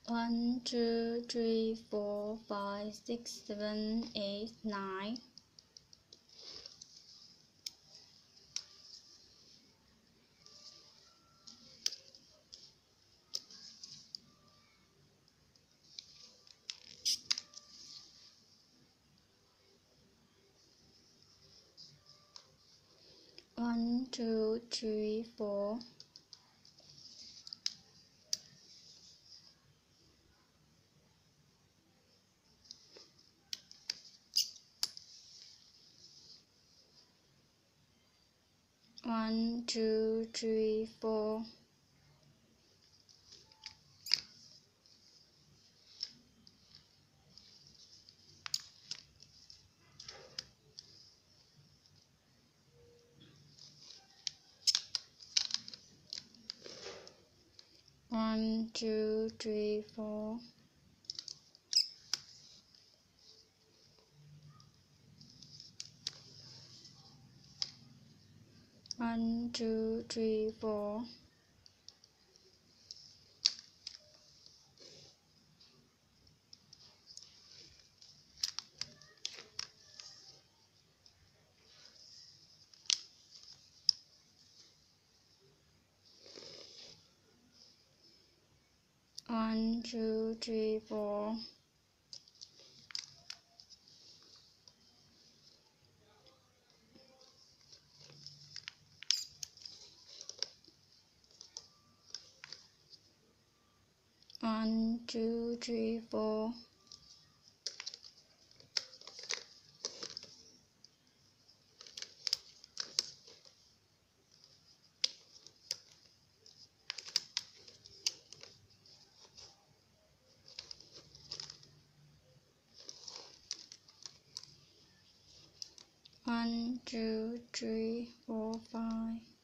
1, 2, 3, 4, 5, 6, 7, 8, 9. 1, 2, 3, 4. 1, 2, 3, 4. 1, 2, 3, 4. 1, 2, 3, 4. 1, 2, 3, 4. 1, 2, 3, 4. 1, 2, 3, 4, 5.